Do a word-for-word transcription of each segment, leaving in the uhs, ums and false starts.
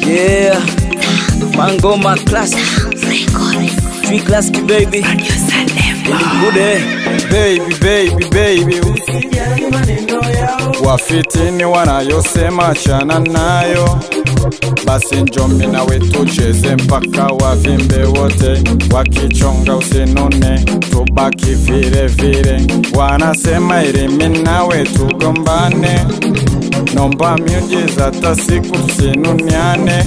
Yeah, Mangoma classic, three classic baby. Baby, baby, baby, wafitini wanayosema chana nayo. Basi njombi nawe tucheze mpaka wavimbe wote. Wakichonga usinone, tubaki vile vile. Wanasema ilimi nawe tugombane. Nomba miujiza hata siku tusinuniane.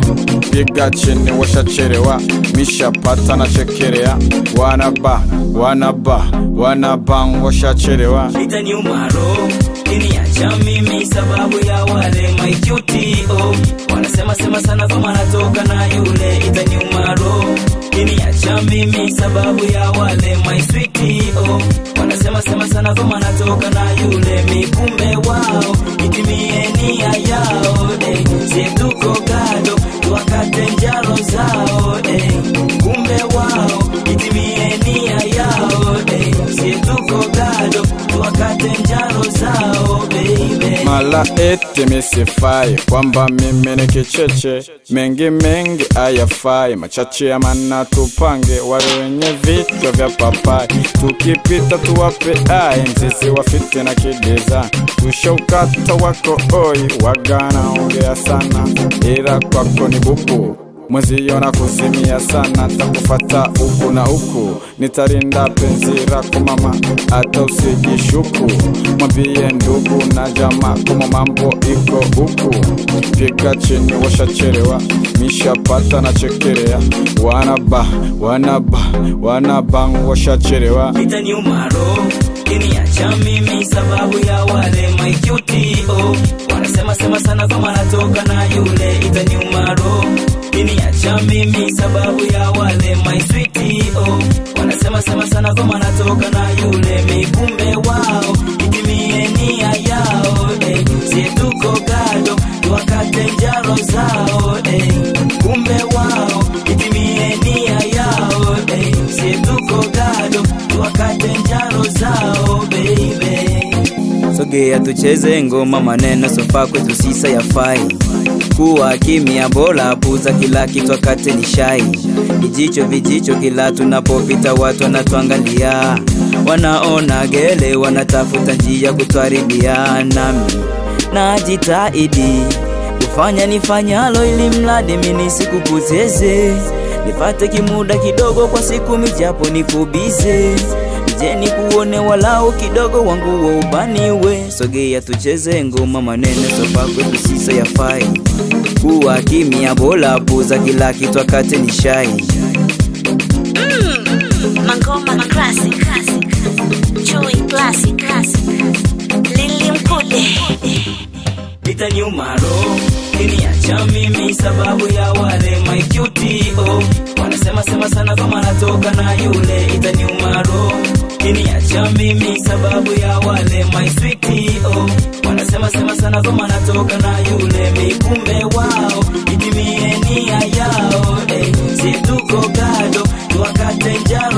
Piga chini washacherewa, mishapata na chekerea. Wanaba, wanaba, wanabang washacherewa. Itani umaro, ini acha mimi sababu ya wale my cutie oh. Wanasema sema sana kama natoka na yule. Itani umaro, ini acha mimi sababu ya wale my sweetie oh. Wanasema sema sana kama natoka na yule. Mikumbe wao, itimie nia yao eh. Setuko gado, tuwakate njaro zao eh. Kumbe wao, itimie nia yao eh. Setuko gado, tuwakate njaro zao baby. Mala eti misifai, kwamba mimi ni kicheche. Mengi mengi ayafai, machache ya mana tupange. Wale wenye vichwa vya papai, tukipita tuwape ai. Mzizi wafiti na kideza, tushaukata wako oi. Wagana ongea sana, ila kwako ni bubu. Mwezi yona kuzimia sana, takufata uku na uku. Nitarinda penzi rako mama, ata usijishuku. Mwambie ndugu na jamaa, kuma mambo iko uku. Piga chini washacherewa, mishapata na chekerea. Wanaba, wanaba, wanabang washacherewa. Itani umaro, ini acha mimi sababu ya wale my cutie oh. Wanasema sema sana kama natoka na yule. Itani umaro, ini acha mimi sababu ya wale my sweetie oh. Wanasema sema sana kama natoka na yule. Mikumbe wao, itimie nia yao eh. Setuko gado, tuwakate njaro zao eh. Kumbe wao, itimie nia yao eh. Setuko gado, tuwakate njaro zao baby. Sogea tucheze ngoma, maneno sofa kwetu sisa yafai. Kuwa kimya bora, puza kila kitu wakati ni shai. Vijicho vijicho kila tunapopita watu wanatuangalia. Wanaona gele, wanatafuta njia kutuharibia. Nami najitahidi kufanya nifanyalo, ili mradi mimi sikupoteze. Nipate kimuda kidogo kwa siku mijapo nikubize. Je nikuone walao kidogo wangu wa ubaniwe. Sogea tucheze ngoma, maneno sofa kwetu sisa yafai. Kuwa kimya bora, puza kila kitu wakati ni shai. Mm, Mangoma classic, Chui classic, Lili Mkude. Itani umaro, ini acha mimi sababu ya wale my cutie oh. Wanasema sema sana kama natoka na yule. Itani umaro, ini acha mimi sababu ya wale my sweetie oh. Wanasema sema sana kama natoka na yule. Mikumbe wao, itimie nia yao eh. Setuko gado, tuwakate njaro